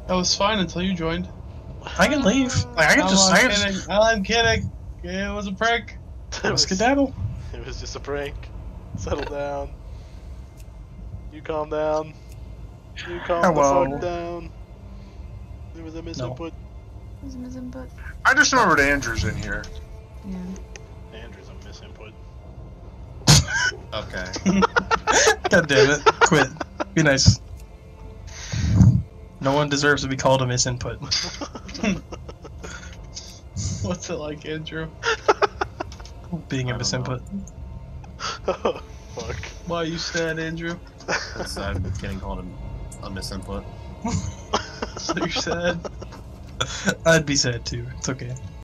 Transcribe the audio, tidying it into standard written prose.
That was fine until you joined. I can leave. Like, I can just. I'm kidding. I'm kidding. It was a prank. Skedaddle. It was just a prank. Settle down. You calm down. You calm the fuck down. It was a misinput. It was a misinput. I just remembered Andrew's in here. Yeah. Andrew's a misinput. Okay. God damn it. Quit. Be nice. No one deserves to be called a misinput. What's it like, Andrew? Being a misinput. Oh, fuck. Why are you sad, Andrew? That's getting called a misinput. So you're sad? I'd be sad too. It's okay.